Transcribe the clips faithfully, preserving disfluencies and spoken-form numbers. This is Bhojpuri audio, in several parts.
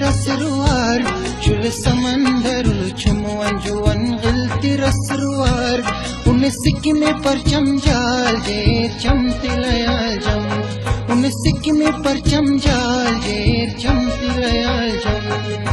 रसरुआर शुल समंदर छुमुअन जुअन गिलती रसरुआर उन सिक्की में परचम जाल जेर चमती लयाल जम उन सिक्की में परचम जाल जेर चमती लयाल जम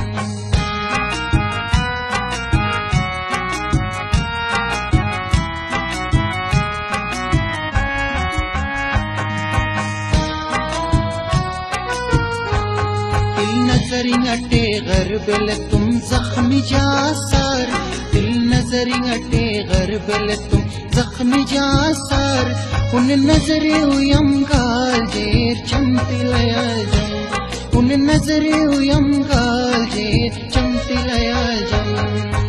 नजरिंगटे गरबल तुम जख्मी जासार दिल नजरिंगटे गरबल तुम जख्मी जासार उन नजरे उयम गाल जेर चमती लयाल जम उन नजरे उयम गाल जेर चमती लयाल जम